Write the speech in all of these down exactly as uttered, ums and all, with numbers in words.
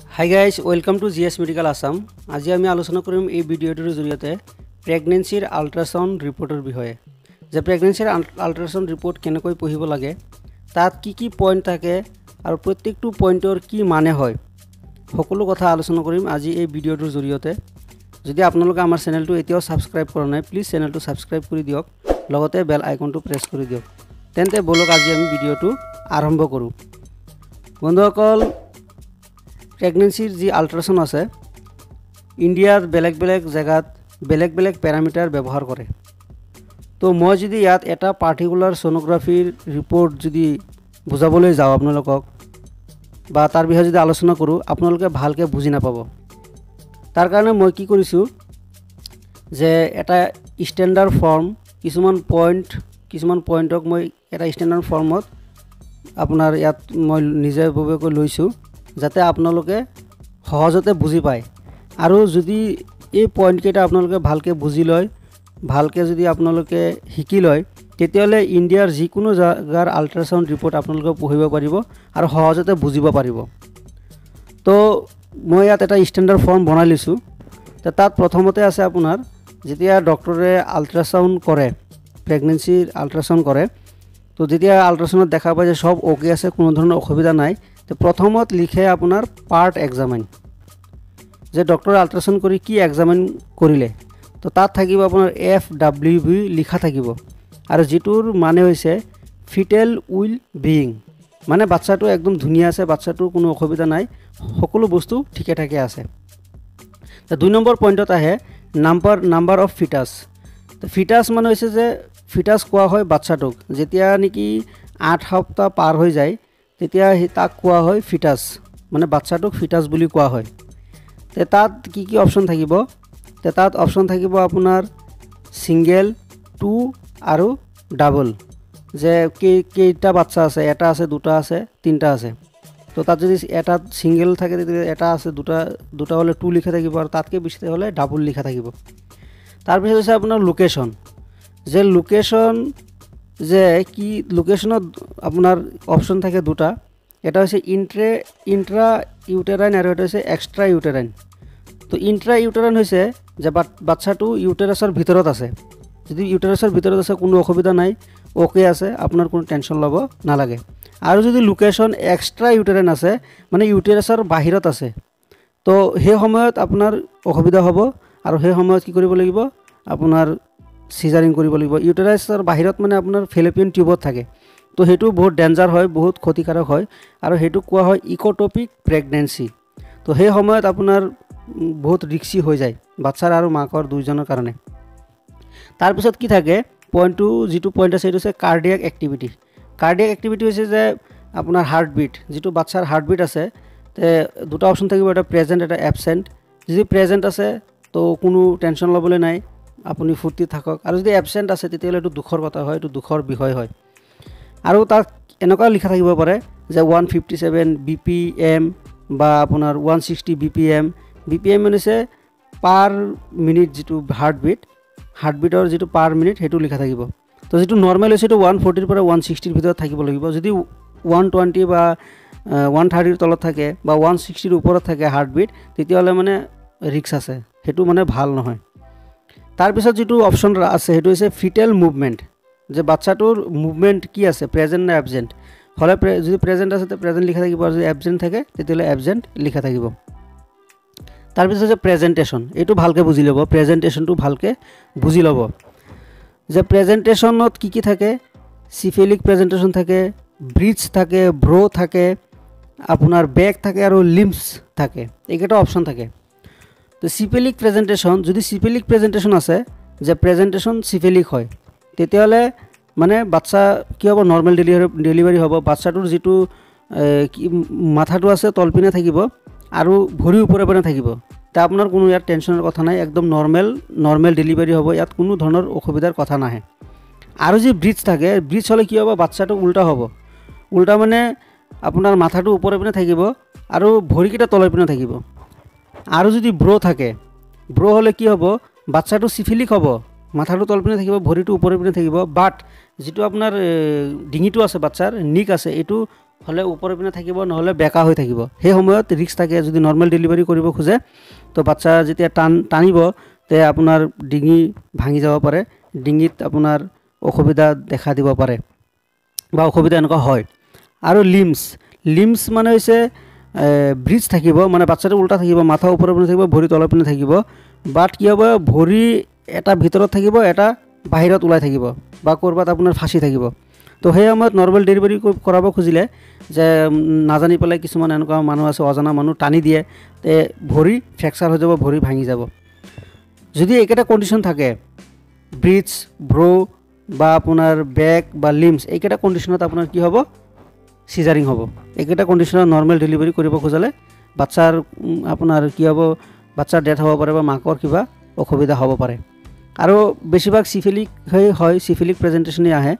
Hi guys, welcome to G S Medical Assam. আজি আমি আলোচনা কৰিম এই ভিডিওটোৰ জৰিয়তে প্ৰেগনেন্সিৰ আল্ট্ৰাসাউন্ড ৰিপৰ্টৰ বিষয়ে। যে প্ৰেগনেন্সিৰ আল্ট্ৰাসাউন্ড ৰিপৰ্ট কেনেকৈ পঢ়িব লাগে, তাত কি কি পইণ্ট থাকে আৰু প্ৰত্যেকটো পইণ্টৰ কি মানে হয়, সকলো কথা আলোচনা কৰিম আজি এই ভিডিওটোৰ জৰিয়তে। যদি আপোনালোকে আমাৰ চেনেলটো এতিয়াও সাবস্ক্ৰাইব কৰা নাই, প্লিজ চেনেলটো সাবস্ক্ৰাইব কৰি দিয়ক, লগতে বেল আইকনটো প্ৰেছ কৰি দিয়ক। তেন্তে বলক আজি আমি ভিডিওটো আৰম্ভ কৰোঁ। বন্ধুসকল, প্ৰেগনেন্সিৰ যি আল্ট্ৰাসাউন্ড আছে, ইণ্ডিয়াৰ বেলেগ বেলেগ জেগাত বেলেগ বেলেগ প্যাৰামিটাৰ ব্যৱহাৰ কৰে। তো মই যদি ইয়াত এটা পাৰ্টিকুলাৰ সোনোগ্ৰাফিৰ ৰিপৰ্ট যদি বুজাবলৈ যাওঁ আপোনালোকক বা তাৰ বিষয়ে যদি আলোচনা কৰোঁ, আপোনালোকে ভালকৈ বুজি নাপাব। তাৰ কাৰণে মই কি কৰিছোঁ যে এটা ষ্টেণ্ডাৰ্ড ফৰ্ম, কিছুমান পইণ্ট কিছুমান পইণ্টক মই এটা ষ্টেণ্ডাৰ্ড ফৰ্মত আপোনাৰ ইয়াত মই নিজাববীয়াকৈ লৈছোঁ, যাতে আপোনালোকে সহজতে বুজি পায়। আৰু যদি এই পইণ্টকেইটা আপোনালোকে ভালকৈ বুজি লয়, ভালকৈ যদি আপোনালোকে শিকি লয়, তেতিয়াহ'লে ইণ্ডিয়াৰ যিকোনো জাগাৰ আল্ট্ৰাসাউণ্ড ৰিপৰ্ট আপোনালোকে পঢ়িব পাৰিব আৰু সহজতে বুজিব পাৰিব। তো মই ইয়াত এটা ষ্টেণ্ডাৰ্ড ফৰ্ম বনাই লৈছোঁ। তো তাত প্ৰথমতে আছে আপোনাৰ যেতিয়া ডক্টৰে আল্ট্ৰাসাউণ্ড কৰে, প্ৰেগনেন্সিৰ আল্ট্ৰাসাউণ্ড কৰে, তো যেতিয়া আল্ট্ৰাসাউণ্ডত দেখা পায় যে সব অ'কে আছে, কোনো ধৰণৰ অসুবিধা নাই, তো প্ৰথমত লিখে আপোনাৰ পাৰ্ট এক্সামিন, যে ডক্টৰে আল্ট্ৰাসাউণ্ড কৰি কি এক্সামিন কৰিলে। তো তাত থাকিব আপোনাৰ এফ ডাব্লিউ ভি লিখা থাকিব, আৰু যিটোৰ মানে হৈছে ফিটেল উইল বিইং, মানে বাচ্চাটো একদম ধুনীয়া আছে, বাচ্চাটোৰ কোনো অসুবিধা নাই, সকলো বস্তু ঠিকে ঠাকে আছে। তো দুই নম্বৰ পইণ্টত আহে নাম্বাৰ নাম্বাৰ অফ ফিটাছ। তো ফিটাছ মানে হৈছে যে ফিটাছ কোৱা হয় বাচ্চাটোক, যেতিয়া নেকি আঠ সপ্তাহ পাৰ হৈ যায় তেতিয়া তাক কোৱা হয় ফিটাছ, মানে বাচ্চাটোক ফিটাছ বুলি কোৱা হয়। তে তাত কি কি অপশ্যন থাকিব, তে তাত অপশ্যন থাকিব আপোনাৰ ছিংগেল, টু আৰু ডাবল, যে কেই কেইটা বাচ্চা আছে, এটা আছে, দুটা আছে, তিনিটা আছে। তো তাত যদি এটাত ছিংগেল থাকে তেতিয়া এটা আছে, দুটা দুটা হ'লে টু লিখা থাকিব, আৰু তাতকৈ বেছি হ'লে ডাবল লিখা থাকিব। তাৰপিছত হৈছে আপোনাৰ লোকেশ্যন, যে লোকেশ্যন যে কি লোকেশ্যনত আপোনাৰ অপশ্যন থাকে দুটা, এটা হৈছে ইন্ট্ৰে ইন্ট্ৰা ইউটেৰাইন আৰু এটা হৈছে এক্সট্ৰা ইউটেৰাইন। তো ইন্ট্ৰা ইউটেৰাইন হৈছে যে বাচ্চাটো ইউটেৰাছৰ ভিতৰত আছে, যদি ইউটেৰাছৰ ভিতৰত আছে কোনো অসুবিধা নাই, অ'কে আছে, আপোনাৰ কোনো টেনশ্যন ল'ব নালাগে। আৰু যদি লোকেশ্যন এক্সট্ৰা ইউটেৰাইন আছে, মানে ইউটেৰাছৰ বাহিৰত আছে, তো সেই সময়ত আপোনাৰ অসুবিধা হ'ব, আৰু সেই সময়ত কি কৰিব লাগিব, আপোনাৰ চিজাৰিং কৰিব লাগিব। ইউটেৰাছৰ বাহিৰত মানে আপোনাৰ ফেলোপিয়ান টিউবত থাকে, তো সেইটো বহুত ডেঞ্জাৰ হয়, বহুত ক্ষতিকাৰক হয়, আৰু সেইটো কোৱা হয় ইক'টপিক প্ৰেগনেন্সি। তো সেই সময়ত আপোনাৰ বহুত ৰিক্সি হৈ যায় বাচ্চাৰ আৰু মাকৰ দুইজনৰ কাৰণে। তাৰপিছত কি থাকে পইণ্টটো, যিটো পইণ্ট আছে সেইটো হৈছে কাৰ্ডিয়াক এক্টিভিটি। কাৰ্ডিয়াক এক্টিভিটি হৈছে যে আপোনাৰ হাৰ্টবিট, যিটো বাচ্চাৰ হাৰ্টবিট আছে, তে দুটা অপশ্যন থাকিব, এটা প্ৰেজেণ্ট, এটা এবচেণ্ট। যদি প্ৰেজেণ্ট আছে তো কোনো টেনশ্যন ল'বলৈ নাই, আপুনি ফূৰ্তি থাকক, আৰু যদি এবচেণ্ট আছে তেতিয়াহ'লে এইটো দুখৰ কথা হয়, এইটো দুখৰ বিষয় হয়। আৰু তাত এনেকুৱা লিখা থাকিব পাৰে যে one fifty seven B P M বা আপোনাৰ one sixty B P M. B P M মানে পাৰ মিনিট যিটো হাৰ্টবিট, হাৰ্টবিটৰ যিটো পাৰ মিনিট সেইটো লিখা থাকিব। তো যিটো নৰ্মেল হৈছে সেইটো ওৱান ফৰ্টিৰ পৰা ওৱান ছিক্সটিৰ ভিতৰত থাকিব লাগিব। যদি ওৱান টুৱেণ্টি বা ওৱান থাৰ্টিৰ তলত থাকে বা ওৱান ছিক্সটিৰ ওপৰত থাকে হাৰ্টবিট, তেতিয়াহ'লে মানে ৰিক্স আছে, সেইটো মানে ভাল নহয়। তাৰপিছত যিটো অপশ্যন আছে সেইটো হৈছে ফিটেল মুভমেণ্ট, যে বাচ্চাটোৰ মুভমেণ্ট কি আছে, প্ৰেজেণ্ট নে এবজেণ্ট। হ'লে যদি প্ৰেজেণ্ট আছে তেতিয়া প্ৰেজেণ্ট লিখা থাকিব, আৰু যদি এবজেণ্ট থাকে তেতিয়াহ'লে এবজেণ্ট লিখা থাকিব। তাৰপিছত হৈছে প্ৰেজেণ্টেশ্যন, এইটো ভালকৈ বুজি ল'ব, প্ৰেজেণ্টেশ্যনটো ভালকৈ বুজি ল'ব, যে প্ৰেজেণ্টেশ্যনত কি কি থাকে, চিফেলিক প্ৰেজেণ্টেশ্যন থাকে, ব্ৰিজ থাকে, ব্ৰ' থাকে, আপোনাৰ বেক থাকে, আৰু লিম্বছ থাকে, এইকেইটা অপশ্যন থাকে। তো চিফেলিক প্ৰেজেণ্টেশ্যন, যদি চিফেলিক প্ৰেজেণ্টেশ্যন আছে, যে প্ৰেজেণ্টেশ্যন চিফেলিক হয়, তেতিয়াহ'লে মানে বাচ্চা কি হ'ব, নৰ্মেল ডেলিভাৰী ডেলিভাৰী হ'ব। বাচ্চাটোৰ যিটো মাথাটো আছে তলপিনে থাকিব, আৰু ভৰিৰ ওপৰে পিনে থাকিব, তে আপোনাৰ কোনো ইয়াত টেনশ্যনৰ কথা নাই, একদম নৰ্মেল নৰ্মেল ডেলিভাৰী হ'ব, ইয়াত কোনো ধৰণৰ অসুবিধাৰ কথা নাহে। আৰু যি ব্ৰিজ থাকে, ব্ৰিজ হ'লে কি হ'ব, বাচ্চাটো উল্টা হ'ব, উল্টা মানে আপোনাৰ মাথাটো ওপৰে পিনে থাকিব আৰু ভৰিকেইটা তলৰ পিনে থাকিব। আৰু যদি ব্ৰ' থাকে, ব্ৰ' হ'লে কি হ'ব, বাচ্চাটো চিফিলিক হ'ব, মাথাটো তলপিনে থাকিব, ভৰিটো ওপৰে পিনে থাকিব, বাট যিটো আপোনাৰ ডিঙিটো আছে বাচ্চাৰ নিক আছে, এইটো হলে ওপৰৰ পিনে থাকিব নহলে বেকা হৈ থাকিব সেই সময়ত ৰিস্ক থাকে যদি নৰ্মেল ডেলিভাৰী কৰিব খোজে তো বাচ্চা যেতিয়া টান টানিব তে আপোনাৰ ডিঙি ভাঙি যাব পাৰে ডিঙিত আপোনাৰ অসুবিধা দেখা দিব পাৰে বা অসুবিধা এনেকুৱা হয় আৰু লিম্স লিম্স মানে হৈছে ব্ৰিজ থাকিব মানে বাচ্চাটো উল্টা থাকিব মাথা ওপৰৰ পিনে থাকিব ভৰি তলৰ পিনে থাকিব বাট কি হ'ব ভৰি এটা ভিতৰত থাকিব এটা বাহিৰত ওলাই থাকিব বা কৰবাত আপোনাৰ ফাঁচি থাকিব তো সেই সময়ত নৰ্মেল ডেলিভাৰী কৰাব খুজিলে যে নাজানি পেলাই কিছুমান এনেকুৱা মানুহ আছে অজানা মানুহ টানি দিয়ে তে ভৰি ফ্ৰেকচাৰ হৈ যাব ভৰি ভাঙি যাব যদি একেটা কণ্ডিশ্যন থাকে ব্ৰিজ ব্ৰো বা আপোনাৰ বেক বা লিম্স এইকেইটা কণ্ডিশ্যনত আপোনাৰ কি হ'ব সিজাৰিং হ'ব এইকেইটা কণ্ডিশ্যনত নৰ্মেল ডেলিভাৰী কৰিব খোজালে বাচ্চাৰ আপোনাৰ কি হ'ব বাচ্চাৰ ডেথ হ'ব পাৰে বা মাকৰ কিবা অসুবিধা হ'ব পাৰে আৰু বেছিভাগ সিফিলিক হয় সিফিলিক প্ৰেজেণ্টেশ্যনে আহে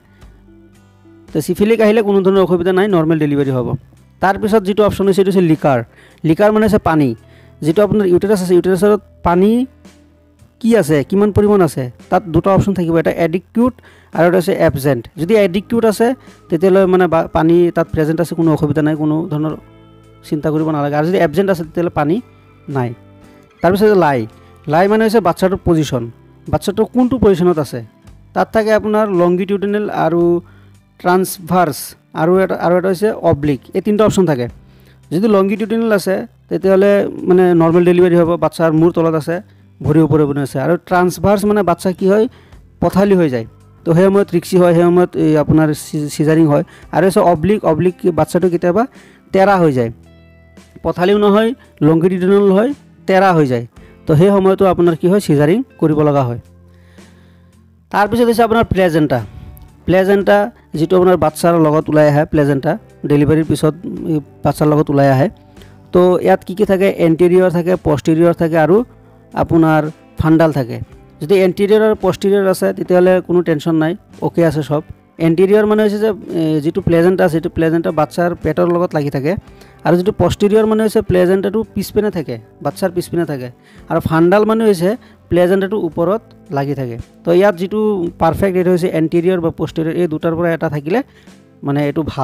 তো সিফিলিক আহিলে কোনো ধৰণৰ অসুবিধা নাই নৰ্মেল ডেলিভাৰী হ'ব তাৰপিছত যিটো অপশ্যন হৈছে এইটো হৈছে লিকাৰ লিকাৰ মানে হৈছে পানী যিটো আপোনাৰ ইউটেৰাছ আছে ইউটেৰাছত পানী কি আছে কিমান পৰিমাণ আছে তাত দুটা অপশ্যন থাকিব এটা এডিকুইট আৰু এটা আছে এবজেন্ট যদি এডিকুইট আছে তেতিয়ালৈ মানে পানী তাত প্ৰেজেন্ট আছে কোনো অসুবিধা নাই কোনো ধৰণৰ চিন্তা কৰিব নালাগে আৰু যদি এবজেন্ট আছে তেতিয়ালৈ পানী নাই তাৰপিছত লাই লাই মানে হৈছে বাচ্চাটোৰ পজিশ্যন বাচ্চাটো কোনটো পজিশ্যনত আছে তাত থাকে আপোনাৰ লংগিটিউডিনেল আৰু ট্ৰান্সভাৰ্স আৰু এটা আৰু এটা হৈছে অবলিক এই তিনিটা অপশ্যন থাকে যদি লংগিটিউডিনেল আছে তেতিয়ালৈ মানে নৰ্মেল ডেলিভাৰী হ'ব বাচ্চাৰ মূৰ তলত আছে ভৰি ওপৰে ওপৰে আছে আৰু ট্ৰান্সভাৰ্স মানে বাচ্চা কি হয় পথালি হৈ যায় তো সেই সময়ত ৰিক্সি হয় সেই সময়ত আপোনাৰ সিজাৰিং হয় আৰু আছে অবলিক অবলিক বাচ্চাটো কেতিয়াবা তেৰা হৈ যায় পথালিও নহয় লংগিটিউডিনেল হয় তেৰা হৈ যায় তো সেই সময়তো আপোনাৰ কি হয় সিজাৰিং কৰিব লগা হয় তাৰপিছত হৈছে আপোনাৰ প্লেজেণ্টা প্লেজেণ্টা যেটো আপোনাৰ বাচ্চাৰ লগত ওলাই আহে প্লেজেণ্টা ডেলিভাৰীৰ পিছত বাচ্চাৰ লগত ওলাই আহে তো ইয়াত কি কি থাকে এন্টেৰিয়ৰ থাকে পষ্টেৰিয়ৰ থাকে আৰু আপোনাৰ ফান্ডাল থাকে যদি এন্টেৰিয়ৰ আৰু পষ্টেৰিয়ৰ আছে তেতিয়াহ'লে কোনো টেনশ্যন নাই ওকে আছে সব এন্টেৰিয়ৰ মানে হৈছে যে যেটো প্লেজেণ্টা আছে সেইটো প্লেজেণ্টা বাচ্চাৰ পেটৰ লগত লাগি থাকে আৰু যেটো পষ্টেৰিয়ৰ মানে হৈছে প্লেজেণ্টাটো পিছপিনে থাকে বাচ্চাৰ পিছপিনে থাকে আৰু ফান্ডাল মানে হৈছে প্লেজেণ্টাটো ওপৰত লাগি থাকে তো ইয়াত যেটো পাৰফেক্ট এটো হৈছে এন্টেৰিয়ৰ বা পষ্টেৰিয়ৰ এই দুটাৰ পৰা এটা থাকিলে মানে এটো ভাল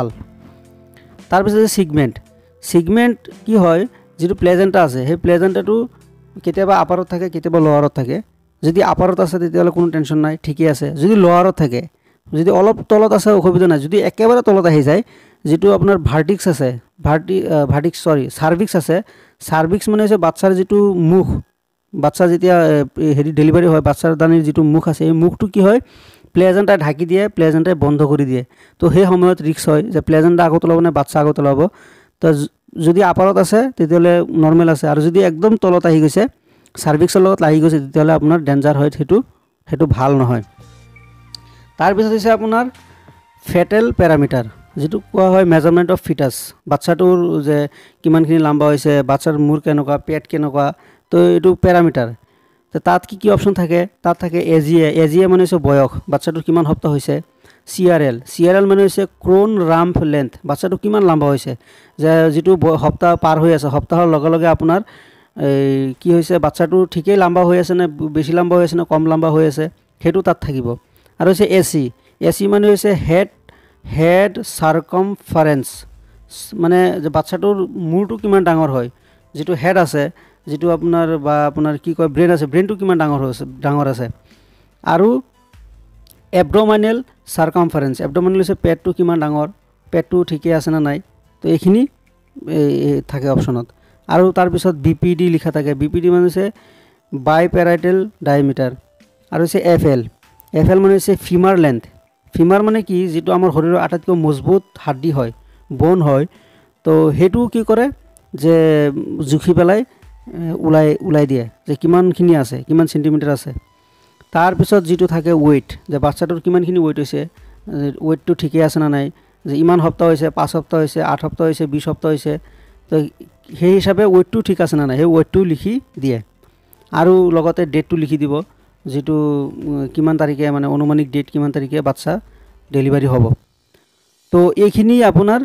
তাৰপিছত সিগমেন্ট সিগমেন্ট কি হয় যেটো প্লেজেণ্টা আছে সেই প্লেজেণ্টাটো কেতিয়াবা আপাৰত থাকে কেতিয়াবা লোৱাৰত থাকে যদি আপাৰত আছে তেতিয়াহ'লে কোনো টেনশ্যন নাই ঠিকই আছে যদি লোৱাৰত থাকে যদি অলপ তলত আছে অসুবিধা নাই যদি একেবাৰে তলত আহি যায় যেটো আপোনাৰ ভাৰ্টিক্স আছে ভাৰ্টি ভাৰ্টিক্স সৰি সাৰ্ভিক্স আছে সাৰ্ভিক্স মানে হৈছে বাচ্চাৰ যেটো মুখ বাচ্চা যেতিয়া হেৰি ডেলিভাৰী হয় বাচ্চাৰ দানিৰ যেটো মুখ আছে এই মুখটো কি হয় প্লেজেণ্টা ঢাকি দিয়ে প্লেজেণ্টাই বন্ধ কৰি দিয়ে তো সেই সময়ত ৰিস্ক হয় যে প্লেজেণ্টা আগত ওলাব নে বাচ্চা আগত ওলাব তো যদি আপাৰত আছে তেতিয়াহ'লে নৰ্মেল আছে আৰু যদি একদম তলত আহি গৈছে সাৰ্ভিক্সৰ লগত লাগি গৈছে তেতিয়াহ'লে আপোনাৰ ডেঞ্জাৰ হয় সেইটো সেইটো ভাল নহয় তাৰপিছত হৈছে আপোনাৰ ফেটেল পেৰামিটাৰ যেটো কোৱা হয় মেজাৰমেন্ট অফ ফিটাস বাচ্চাটোৰ যে কিমানখিনি লম্বা হৈছে বাচ্চাৰ মূৰ কেনেকুৱা পেট কেনেকুৱা তো এইটো পেৰামিটাৰ তো তাত কি কি অপশ্যন থাকে তাত থাকে এজিএ এজিএ মানে হৈছে বয়স বাচ্চাটোৰ কিমান সপ্তাহ হৈছে সিআৰএল সিআৰএল মানে হৈছে ক্ৰোন ৰাম্প লেন্থ বাচ্চাটো কিমান লম্বা হৈছে যে যেটো সপ্তাহ পাৰ হৈ আছে সপ্তাহৰ লগে লগে আপোনাৰ এই কি হৈছে বাচ্চাটো ঠিকই লম্বা হৈ আছে নে বেছি লম্বা হৈ আছে নে কম লম্বা হৈ আছে হেতু তাত থাকিব আৰু হৈছে এসি এসি মানে হৈছে হেড হেড সাৰ্কামফাৰেন্স মানে যে বাচ্চাটোৰ মূৰটো কিমান ডাঙৰ হয় যেটো হেড আছে যেটো আপোনাৰ বা আপোনাৰ কি কয় ব্ৰেন আছে ব্ৰেনটো কিমান ডাঙৰ হৈছে ডাঙৰ আছে আৰু এবডোমিনেল সাৰ্কামফাৰেন্স এবডোমিনেল হৈছে পেটটো কিমান ডাঙৰ পেটটো ঠিকই আছে না নাই তো এইখিনি থাকে অপশ্যনত আৰু তাৰ পিছত বিপিডি লিখা থাকে বিপিডি মানে হৈছে বাইপেৰাইটেল ডায়ামিটাৰ আৰু হৈছে এফএল এফএল মানে হৈছে ফিমাৰ লেন্থ ফিমাৰ মানে কি যেটো আমাৰ শৰীৰৰ আটাইতকৈ মজবুত হাড়ি হয় বোন হয় তো হেতু কি কৰে যে জুখি পেলাই উলাই উলাই দিয়ে যে কিমানখিনি আছে কিমান সেন্টিমিটাৰ আছে তাৰ পিছত যেটো থাকে ওয়েট যে বাচ্চাটোৰ কিমানখিনি ওয়েট হৈছে ওয়েটটো ঠিকই আছে না নাই যে ইমান সপ্তাহ হৈছে পাঁচ সপ্তাহ হৈছে আঠ সপ্তাহ হৈছে বিশ সপ্তাহ হৈছে তো সেই হিচাপে ওয়েটটো ঠিক আছে না নাই সেই ওয়েটটো লিখি দিয়ে আৰু লগতে ডেটটো লিখি দিব যেটো কিমান তাৰিখে মানে অনুমানিক ডেট কিমান তাৰিখে বাচ্চা ডেলিভাৰী হ'ব তো এইখিনি আপোনাৰ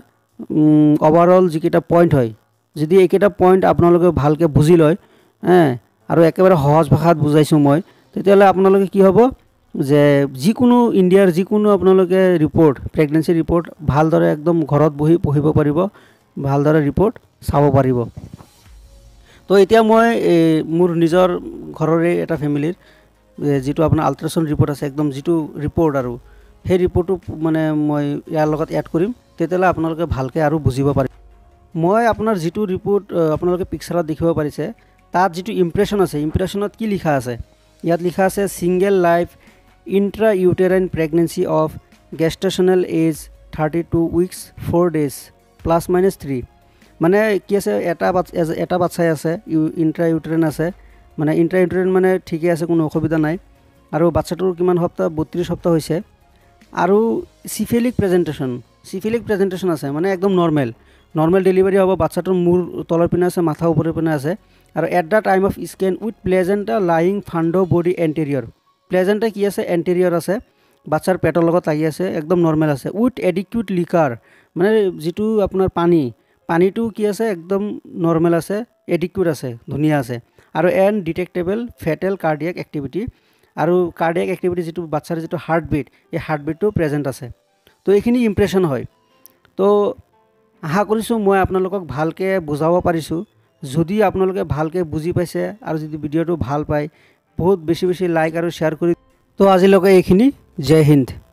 ওভাৰঅল যিকেইটা পইণ্ট হয় যদি এইকেইটা পইণ্ট আপোনালোকে ভালকৈ বুজি লয় হ্যাঁ আৰু একেবাৰে সহজ ভাষাত বুজাইছো মই তেতিয়াহ'লে আপোনালোকে কি হ'ব যে যিকোনো ইণ্ডিয়াৰ যিকোনো আপোনালোকে ৰিপৰ্ট প্ৰেগনেঞ্চি ৰিপৰ্ট ভালদৰে একদম ঘৰত বহি পঢ়িব পাৰিব, ভালদৰে ৰিপৰ্ট চাব পাৰিব। তো এতিয়া মই মোৰ নিজৰ ঘৰৰে এটা ফেমিলিৰ যিটো আপোনাৰ আল্ট্ৰাছাউণ্ড ৰিপৰ্ট আছে, একদম যিটো ৰিপৰ্ট আৰু সেই ৰিপৰ্টটো মানে মই ইয়াৰ লগত এড কৰিম, তেতিয়াহ'লে আপোনালোকে ভালকৈ আৰু বুজিব পাৰিব। মই আপোনাৰ যিটো ৰিপৰ্ট আপোনালোকে পিকচাৰত দেখিব পাৰিছে, তাত যিটো ইম্প্ৰেশ্যন আছে, ইম্প্ৰেশ্যনত কি লিখা আছে, ইয়াত লিখা আছে single life intra uterine pregnancy of gestational age thirty two weeks four days plus minus three. মানে কি আছে, এটা এটা বাচ্চাই আছে, ইউ ইন্ট্ৰা ইউটেৰাইন আছে, মানে ইন্ট্ৰা ইউটেৰাইন মানে ঠিকে আছে, কোনো অসুবিধা নাই। আৰু বাচ্চাটোৰ কিমান সপ্তাহ, বত্ৰিছ সপ্তাহ হৈছে। আৰু চিফিলিক প্ৰেজেণ্টেশ্যন চিফিলিক প্ৰেজেণ্টেশ্যন আছে, মানে একদম নৰ্মেল নৰ্মেল ডেলিভাৰী হ'ব। বাচ্চাটোৰ মূৰ তলৰ পিনে আছে, মাথা ওপৰৰ পিনে আছে। আৰু at the time of scan with placenta lying fundo body anterior, placenta কি আছে, এণ্টেৰিয়ৰ আছে, বাচ্চাৰ পেটৰ লগত লাগি আছে, একদম নৰ্মেল আছে। উইথ এডিকুইট লিকাৰ, মানে যিটো আপোনাৰ পানী পানীটো কি আছে, একদম নৰ্মেল আছে, এডিকুইট আছে, ধুনীয়া আছে। আৰু an detectable fetal cardiac activity, আৰু কাৰ্ডিয়েক এক্টিভিটি যিটো বাচ্চাৰ যিটো হাৰ্টবিট, এই হাৰ্টবিটটো প্ৰেজেণ্ট আছে। তো এইখিনি ইম্প্ৰেশ্যন হয়। তো আশা কৰিছোঁ মই আপোনালোকক ভালকৈ বুজাব পাৰিছোঁ। যদি আপোনালোকে ভালকৈ বুজি পাইছে আৰু যদি ভিডিঅ'টো ভাল পায়, বহুত বেছি বেছি লাইক আৰু শ্বেয়াৰ কৰি। তো আজিলৈকে এইখিনি। জয় হিন্দ।